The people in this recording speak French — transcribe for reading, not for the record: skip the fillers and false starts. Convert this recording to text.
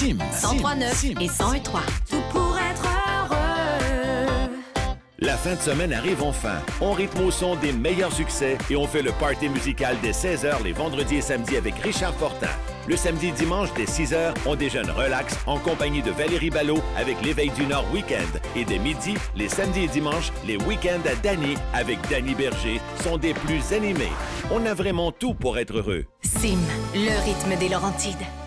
Sim. 103.9 et 101.3. Tout pour être heureux. La fin de semaine arrive enfin. On rythme au son des meilleurs succès et on fait le party musical dès 16h les vendredis et samedis avec Richard Fortin. Le samedi et dimanche dès 6h, on déjeune relax en compagnie de Valérie Ballot avec l'Éveil du Nord Week-end. Et dès midi, les samedis et dimanches, les week-ends à Dany avec Dany Berger sont des plus animés. On a vraiment tout pour être heureux. Sim, le rythme des Laurentides.